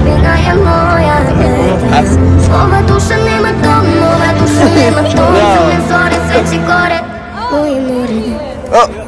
sudbina je moja. Ova duša nema dom, ova duša nema dom. Crne zore, sveće gore, moje more.